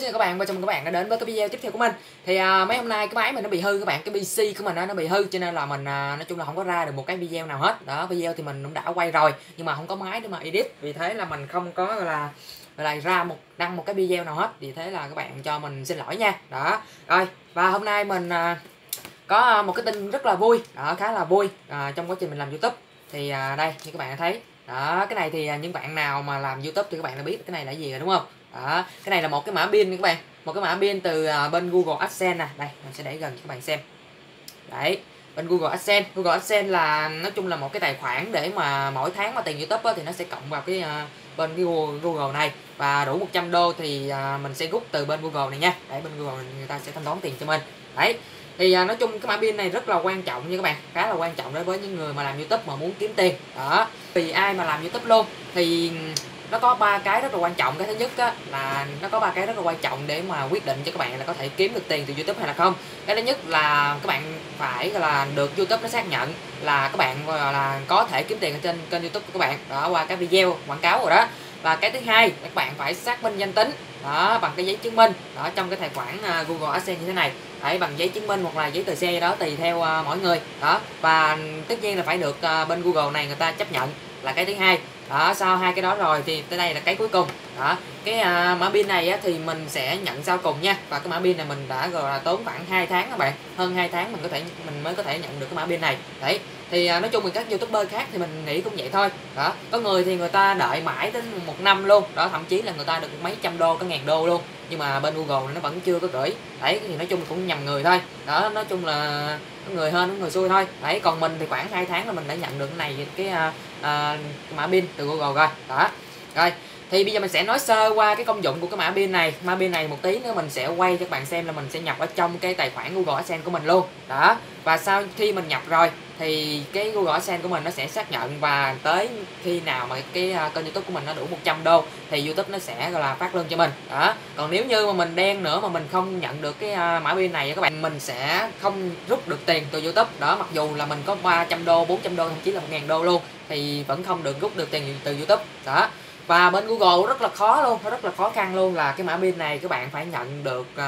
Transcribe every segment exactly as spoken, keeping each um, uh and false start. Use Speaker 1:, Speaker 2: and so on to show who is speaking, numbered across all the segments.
Speaker 1: xin chào các bạn và chào mừng các bạn đã đến với cái video tiếp theo của mình. Thì à, mấy hôm nay cái máy mình nó bị hư các bạn, cái pê xê của mình đó, nó bị hư cho nên là mình à, nói chung là không có ra được một cái video nào hết. Đó, video thì mình cũng đã quay rồi nhưng mà không có máy để mà edit, vì thế là mình không có gọi là gọi là ra một đăng một cái video nào hết. Vì thế là các bạn cho mình xin lỗi nha. Đó. Rồi, và hôm nay mình à, có một cái tin rất là vui, đó, khá là vui à, trong quá trình mình làm YouTube. Thì à, đây như các bạn đã thấy. Đó, cái này thì à, những bạn nào mà làm YouTube thì các bạn đã biết cái này là gì rồi đúng không? Đó, cái này là một cái mã pin các bạn, một cái mã pin từ à, bên Google AdSense nè. Đây, mình sẽ để gần cho các bạn xem. Đấy, bên Google AdSense, Google AdSense là nói chung là một cái tài khoản để mà mỗi tháng mà tiền YouTube á, thì nó sẽ cộng vào cái à, bên cái Google, Google này, và đủ một trăm đô thì à, mình sẽ rút từ bên Google này nha. Đấy, bên Google người ta sẽ thanh toán tiền cho mình. Đấy. Thì à, nói chung cái mã pin này rất là quan trọng nha các bạn, khá là quan trọng đối với những người mà làm YouTube mà muốn kiếm tiền. Đó, vì ai mà làm YouTube luôn thì nó có ba cái rất là quan trọng. Cái thứ nhất á, là nó có ba cái rất là quan trọng để mà quyết định cho các bạn là có thể kiếm được tiền từ YouTube hay là không. Cái thứ nhất là các bạn phải là được YouTube nó xác nhận là các bạn là có thể kiếm tiền ở trên kênh YouTube của các bạn đó, qua cái video quảng cáo rồi đó. Và cái thứ hai là các bạn phải xác minh danh tính đó bằng cái giấy chứng minh đó trong cái tài khoản uh, Google AdSense như thế này. Phải bằng giấy chứng minh hoặc là giấy tờ xe đó, tùy theo uh, mỗi người đó. Và tất nhiên là phải được uh, bên Google này người ta chấp nhận là cái thứ hai. Đó, sau hai cái đó rồi thì tới đây là cái cuối cùng. Đó, cái uh, mã pin này á, thì mình sẽ nhận sau cùng nha. Và cái mã pin này mình đã gọi là tốn khoảng hai tháng các bạn, hơn hai tháng mình có thể mình mới có thể nhận được cái mã pin này. Đấy, thì uh, nói chung là các YouTuber khác thì mình nghĩ cũng vậy thôi. Đó, có người thì người ta đợi mãi đến một năm luôn đó, thậm chí là người ta được mấy trăm đô, có ngàn đô luôn, nhưng mà bên Google nó vẫn chưa có gửi. Đấy, thì nói chung cũng nhầm người thôi. Đó, nói chung là có người hên có người xui thôi. Đấy, còn mình thì khoảng hai tháng là mình đã nhận được cái này, cái uh, uh, mã pin từ Google rồi. Đó. Rồi, thì bây giờ mình sẽ nói sơ qua cái công dụng của cái mã pin này. Mã pin này một tí nữa mình sẽ quay cho các bạn xem là mình sẽ nhập ở trong cái tài khoản Google AdSense của mình luôn. Đó. Và sau khi mình nhập rồi thì cái Google AdSense của mình nó sẽ xác nhận, và tới khi nào mà cái uh, kênh YouTube của mình nó đủ một trăm đô thì YouTube nó sẽ gọi là phát lương cho mình. Đó. Còn nếu như mà mình đen nữa mà mình không nhận được cái uh, mã pin này các bạn, mình sẽ không rút được tiền từ YouTube. Đó, mặc dù là mình có ba trăm đô, bốn trăm đô, thậm chí là một ngàn đô luôn thì vẫn không được rút được tiền từ YouTube. Đó. Và bên Google rất là khó luôn, nó rất là khó khăn luôn, là cái mã pin này các bạn phải nhận được uh,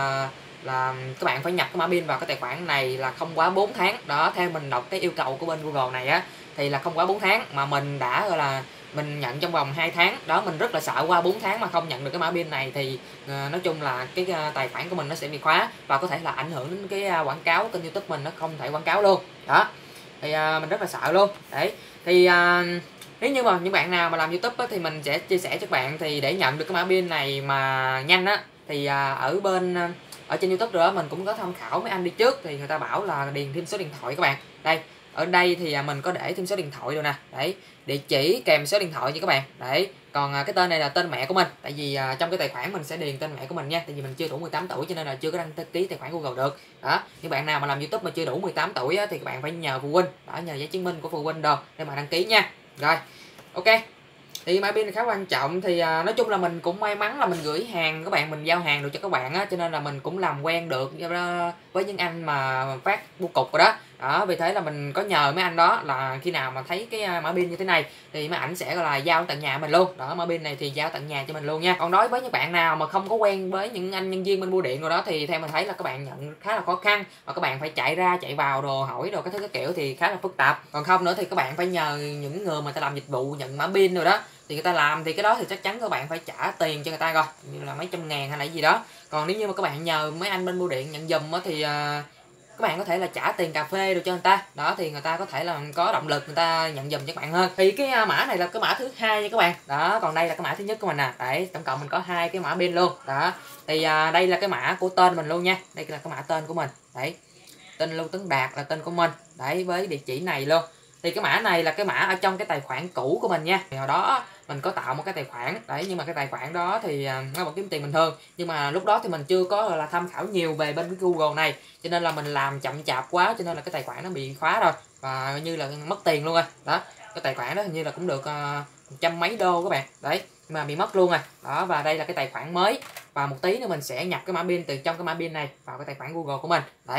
Speaker 1: là các bạn phải nhập cái mã pin vào cái tài khoản này là không quá bốn tháng. Đó, theo mình đọc cái yêu cầu của bên Google này á thì là không quá bốn tháng, mà mình đã gọi là mình nhận trong vòng hai tháng. Đó, mình rất là sợ qua bốn tháng mà không nhận được cái mã pin này thì uh, nói chung là cái uh, tài khoản của mình nó sẽ bị khóa, và có thể là ảnh hưởng đến cái uh, quảng cáo kênh YouTube mình, nó không thể quảng cáo luôn. Đó, thì uh, mình rất là sợ luôn. Đấy, thì uh, nếu như mà những bạn nào mà làm YouTube á, thì mình sẽ chia sẻ cho các bạn, thì để nhận được cái mã pin này mà nhanh á thì à, ở bên ở trên YouTube rồi đó, mình cũng có tham khảo mấy anh đi trước thì người ta bảo là điền thêm số điện thoại các bạn. Đây, ở đây thì à, mình có để thêm số điện thoại rồi nè. Đấy, địa chỉ kèm số điện thoại nha các bạn. Đấy, còn à, cái tên này là tên mẹ của mình, tại vì à, trong cái tài khoản mình sẽ điền tên mẹ của mình nha, tại vì mình chưa đủ mười tám tuổi cho nên là chưa có đăng ký tài khoản Google được. Đó, những bạn nào mà làm YouTube mà chưa đủ mười tám tuổi á, thì các bạn phải nhờ phụ huynh, đó, nhờ giấy chứng minh của phụ huynh đồ để mà đăng ký nha. Rồi, ok. Thì mã pin khá quan trọng. Thì à, nói chung là mình cũng may mắn là mình gửi hàng các bạn, mình giao hàng được cho các bạn á, cho nên là mình cũng làm quen được với những anh mà phát bưu cục rồi đó. Đó, vì thế là mình có nhờ mấy anh đó là khi nào mà thấy cái mã pin như thế này thì mấy ảnh sẽ là giao tận nhà mình luôn. Đó, mã pin này thì giao tận nhà cho mình luôn nha. Còn đối với những bạn nào mà không có quen với những anh nhân viên bên bưu điện rồi đó thì theo mình thấy là các bạn nhận khá là khó khăn, và các bạn phải chạy ra chạy vào đồ hỏi đồ cái thứ cái kiểu thì khá là phức tạp. Còn không nữa thì các bạn phải nhờ những người mà ta làm dịch vụ nhận mã pin rồi đó, thì người ta làm thì cái đó thì chắc chắn các bạn phải trả tiền cho người ta rồi, như là mấy trăm ngàn hay là gì đó. Còn nếu như mà các bạn nhờ mấy anh bên bưu điện nhận giùm á thì uh, các bạn có thể là trả tiền cà phê được cho người ta. Đó, thì người ta có thể là có động lực người ta nhận giùm cho các bạn hơn. Thì cái uh, mã này là cái mã thứ hai nha các bạn. Đó, còn đây là cái mã thứ nhất của mình nè. Đấy, tổng cộng mình có hai cái mã pin luôn. Đó, thì uh, đây là cái mã của tên mình luôn nha. Đây là cái mã tên của mình. Đấy, tên Lưu Tấn Đạt là tên của mình. Đấy, với địa chỉ này luôn. Thì cái mã này là cái mã ở trong cái tài khoản cũ của mình nha. Thì hồi đó mình có tạo một cái tài khoản đấy, nhưng mà cái tài khoản đó thì nó vẫn kiếm tiền bình thường, nhưng mà lúc đó thì mình chưa có là tham khảo nhiều về bên cái Google này, cho nên là mình làm chậm chạp quá, cho nên là cái tài khoản nó bị khóa rồi, và như là mất tiền luôn rồi. Đó, cái tài khoản đó hình như là cũng được uh, trăm mấy đô các bạn. Đấy, nhưng mà bị mất luôn rồi. Đó, và đây là cái tài khoản mới, và một tí nữa mình sẽ nhập cái mã pin từ trong cái mã pin này vào cái tài khoản Google của mình. Đấy,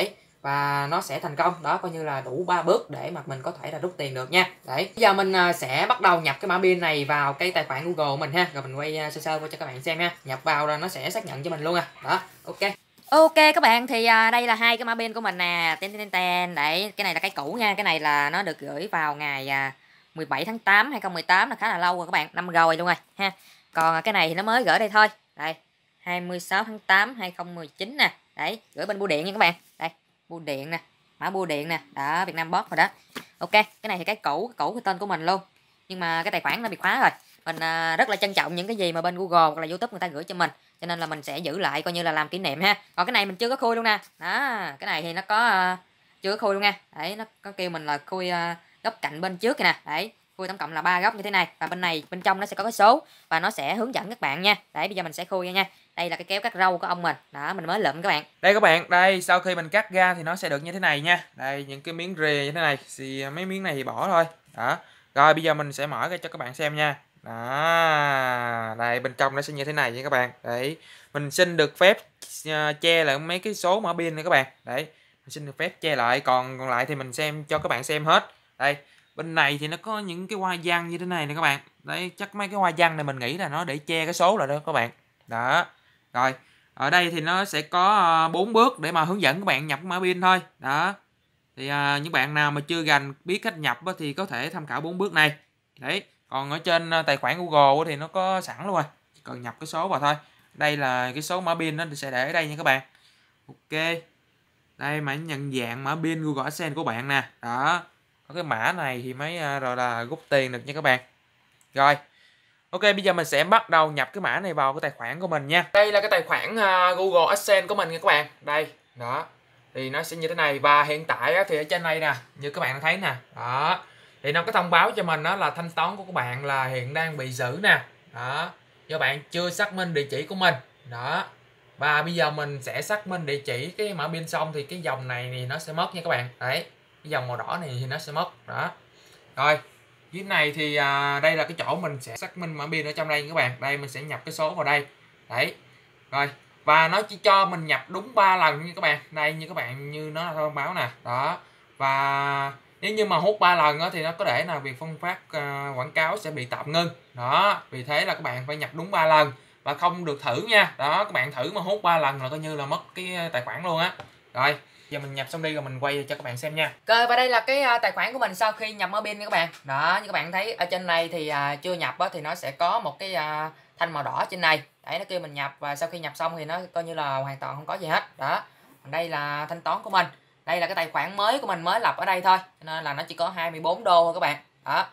Speaker 1: và nó sẽ thành công. Đó, coi như là đủ ba bước để mà mình có thể là rút tiền được nha. Đấy, bây giờ mình à, sẽ bắt đầu nhập cái mã pin này vào cái tài khoản Google của mình ha, rồi mình quay sơ sơ cho các bạn xem ha. Nhập vào là nó sẽ xác nhận cho mình luôn à. Đó, ok. Ok các bạn, thì à, đây là hai cái mã pin của mình nè. Ten ten ten. Đấy, cái này là cái cũ nha, cái này là nó được gửi vào ngày à, mười bảy tháng tám hai nghìn không trăm mười tám, là khá là lâu rồi các bạn, năm rồi luôn rồi ha. Còn cái này thì nó mới gửi đây thôi. Đây, hai mươi sáu tháng tám hai nghìn không trăm mười chín nè. Đấy, gửi bên bưu điện nha các bạn. Đây, bưu điện nè, mã bưu điện nè, đó, Việt Nam Post rồi đó. Ok, cái này thì cái cũ, cái cũ cái tên của mình luôn. Nhưng mà cái tài khoản nó bị khóa rồi. Mình à, rất là trân trọng những cái gì mà bên Google hoặc là YouTube người ta gửi cho mình, cho nên là mình sẽ giữ lại coi như là làm kỷ niệm ha. Còn cái này mình chưa có khui luôn nè. Đó, cái này thì nó có uh, chưa có khui luôn nha. Đấy, nó có kêu mình là khui uh, góc cạnh bên trước kìa nè. Đấy, khui tổng cộng là ba góc như thế này, và bên này bên trong nó sẽ có cái số và nó sẽ hướng dẫn các bạn nha. Đấy, bây giờ mình sẽ khui nha. Đây là cái kéo cắt râu của ông mình. Đó, mình mới lượm các bạn.
Speaker 2: Đây các bạn, đây sau khi mình cắt ra thì nó sẽ được như thế này nha. Đây những cái miếng rìa như thế này, thì mấy miếng này thì bỏ thôi. Đó. Rồi bây giờ mình sẽ mở ra cho các bạn xem nha. Đó. Đây bên trong nó sẽ như thế này nha các bạn. Đấy, mình xin được phép uh, che lại mấy cái số mã pin này các bạn. Đấy, mình xin được phép che lại, còn còn lại thì mình xem cho các bạn xem hết. Đây, bên này thì nó có những cái hoa văn như thế này nè các bạn. Đấy, chắc mấy cái hoa văn này mình nghĩ là nó để che cái số lại đó các bạn. Đó. Rồi, ở đây thì nó sẽ có bốn bước để mà hướng dẫn các bạn nhập mã pin thôi. Đó. Thì à, những bạn nào mà chưa rành biết cách nhập thì có thể tham khảo bốn bước này. Đấy, còn ở trên tài khoản Google thì nó có sẵn luôn rồi. Chỉ cần nhập cái số vào thôi. Đây là cái số mã pin nó sẽ để ở đây nha các bạn. Ok. Đây mã nhận dạng mã pin Google AdSense của bạn nè. Đó. Có cái mã này thì mới rồi là rút tiền được nha các bạn. Rồi. Ok, bây giờ mình sẽ bắt đầu nhập cái mã này vào cái tài khoản của mình nha. Đây là cái tài khoản uh, Google AdSense của mình nha các bạn. Đây, đó. Thì nó sẽ như thế này, và hiện tại á, thì ở trên đây nè, như các bạn thấy nè. Đó. Thì nó có thông báo cho mình đó là thanh toán của các bạn là hiện đang bị giữ nè. Đó. Do bạn chưa xác minh địa chỉ của mình. Đó. Và bây giờ mình sẽ xác minh địa chỉ cái mã pin xong thì cái dòng này thì nó sẽ mất nha các bạn. Đấy. Cái dòng màu đỏ này thì nó sẽ mất. Đó. Rồi. Dưới này thì à, đây là cái chỗ mình sẽ xác minh mã pin ở trong đây các bạn. Đây mình sẽ nhập cái số vào đây. Đấy. Rồi. Và nó chỉ cho mình nhập đúng ba lần nha các bạn. Đây như các bạn như nó là thông báo nè. Đó. Và nếu như mà hút ba lần đó, thì nó có thể là việc phân phát uh, quảng cáo sẽ bị tạm ngưng. Đó. Vì thế là các bạn phải nhập đúng ba lần và không được thử nha. Đó, các bạn thử mà hút ba lần là coi như là mất cái tài khoản luôn á. Rồi. Giờ mình nhập xong đi rồi mình quay cho các bạn xem nha.
Speaker 1: Ok, và đây là cái uh, tài khoản của mình sau khi nhập mã pin nha các bạn. Đó, như các bạn thấy ở trên này thì uh, chưa nhập á, thì nó sẽ có một cái uh, thanh màu đỏ trên này. Đấy, nó kêu mình nhập, và sau khi nhập xong thì nó coi như là hoàn toàn không có gì hết. Đó. Đây là thanh toán của mình. Đây là cái tài khoản mới của mình mới lập ở đây thôi. Cho nên là nó chỉ có hai mươi bốn đô thôi các bạn. Đó.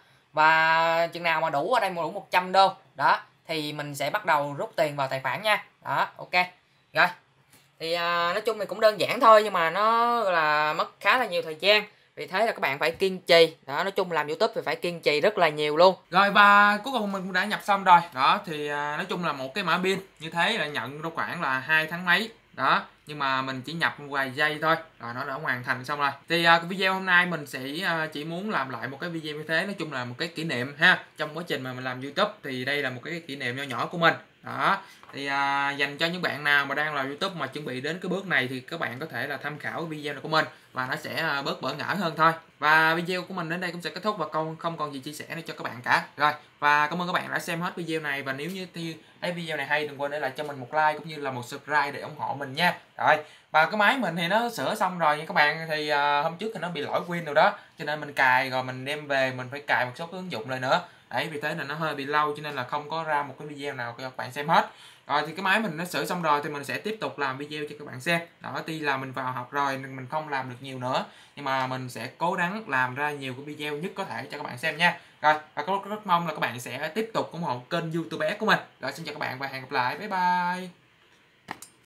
Speaker 1: Và chừng nào mà đủ ở đây đủ một trăm đô, đó thì mình sẽ bắt đầu rút tiền vào tài khoản nha. Đó, ok. Rồi. Thì à, nói chung thì cũng đơn giản thôi, nhưng mà nó là mất khá là nhiều thời gian. Vì thế là các bạn phải kiên trì. Đó, nói chung làm YouTube thì phải kiên trì rất là nhiều luôn.
Speaker 2: Rồi và cuối cùng mình cũng đã nhập xong rồi. Đó thì à, nói chung là một cái mã pin như thế là nhận đâu khoảng là hai tháng mấy. Đó, nhưng mà mình chỉ nhập một vài giây thôi rồi nó đã hoàn thành xong rồi. Thì à, cái video hôm nay mình sẽ à, chỉ muốn làm lại một cái video như thế, nói chung là một cái kỷ niệm ha. Trong quá trình mà mình làm YouTube thì đây là một cái kỷ niệm nho nhỏ của mình. Đó, thì à, dành cho những bạn nào mà đang làm YouTube mà chuẩn bị đến cái bước này thì các bạn có thể là tham khảo video này của mình, và nó sẽ à, bớt bỡ ngỡ hơn thôi. Và video của mình đến đây cũng sẽ kết thúc, và không không còn gì chia sẻ nữa cho các bạn cả. Rồi, và cảm ơn các bạn đã xem hết video này, và nếu như thấy video này hay đừng quên để lại cho mình một like cũng như là một subscribe để ủng hộ mình nha. Rồi, và cái máy mình thì nó sửa xong rồi nha các bạn. Thì à, hôm trước thì nó bị lỗi Win rồi đó, cho nên mình cài rồi mình đem về mình phải cài một số cái ứng dụng lại nữa. Đấy, vì thế là nó hơi bị lâu cho nên là không có ra một cái video nào cho các bạn xem hết. Rồi thì cái máy mình nó sửa xong rồi thì mình sẽ tiếp tục làm video cho các bạn xem. Đó, tuy là mình vào học rồi nên mình không làm được nhiều nữa, nhưng mà mình sẽ cố gắng làm ra nhiều cái video nhất có thể cho các bạn xem nha. Rồi, và rất, rất mong là các bạn sẽ tiếp tục ủng hộ kênh YouTube của mình. Rồi, xin chào các bạn và hẹn gặp lại. Bye bye.